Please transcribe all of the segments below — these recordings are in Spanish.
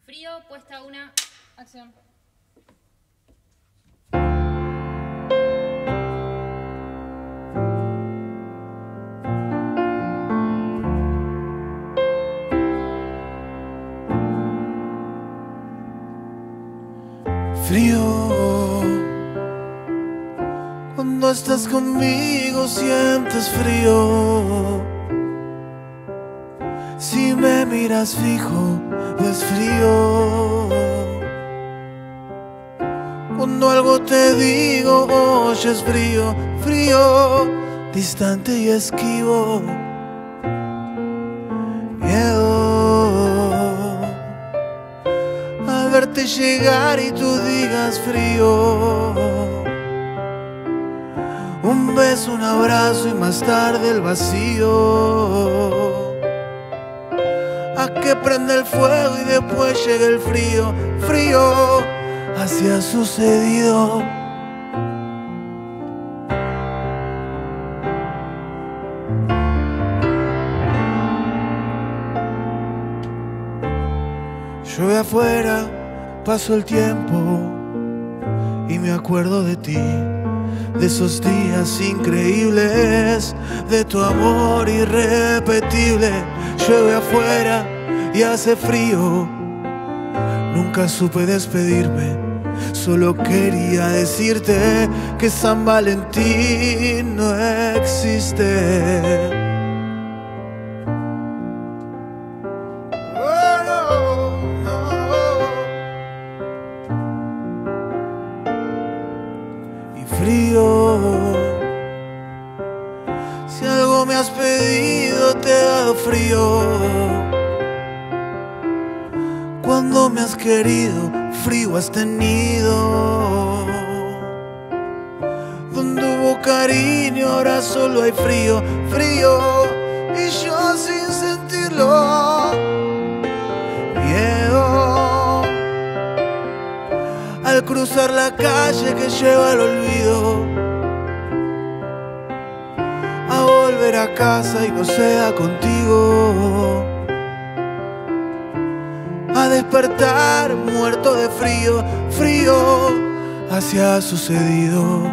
Frío, puesta una, acción. Frío, cuando estás conmigo sientes frío. Si me miras fijo, ves frío. Cuando algo te digo, oyes frío, frío, distante y esquivo. Miedo a verte llegar y tú digas frío. Un beso, un abrazo y más tarde el vacío. A que prende el fuego y después llega el frío, frío, así ha sucedido. Llueve afuera, paso el tiempo y me acuerdo de ti, de esos días increíbles, de tu amor irrepetible. Llueve afuera y hace frío, nunca supe despedirme, solo quería decirte que San Valentín no existe. Frío, si algo me has pedido te he dado frío. Cuando me has querido, frío has tenido. Donde hubo cariño ahora solo hay frío, frío, y yo sin sentirlo. Miedo al cruzar la calle que lleva al olvido, a volver a casa y no sea contigo, a despertar muerto de frío, frío, así ha sucedido.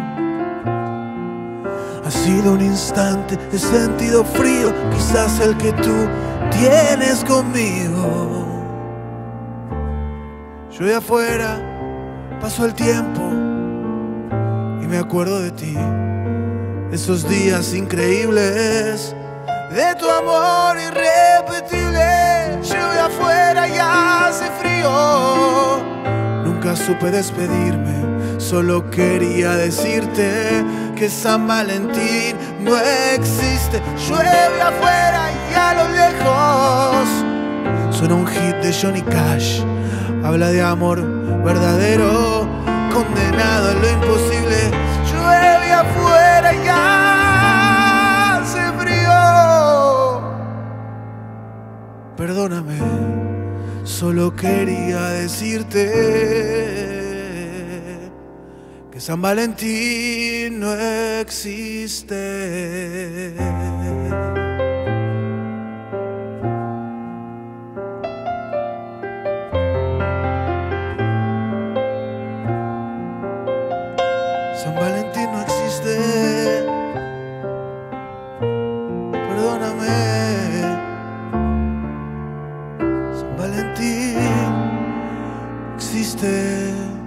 Ha sido un instante, he sentido frío, quizás el que tú tienes conmigo. Yo de afuera, pasó el tiempo y me acuerdo de ti, esos días increíbles, de tu amor irrepetible. Llueve afuera y hace frío, nunca supe despedirme, solo quería decirte que San Valentín no existe. Llueve afuera y a lo lejos suena un hit de Johnny Cash, habla de amor verdadero, condenado a lo imposible. Llueve afuera y hace frío. Perdóname, solo quería decirte que San Valentín no existe. San Valentín no existe, perdóname. San Valentín existe.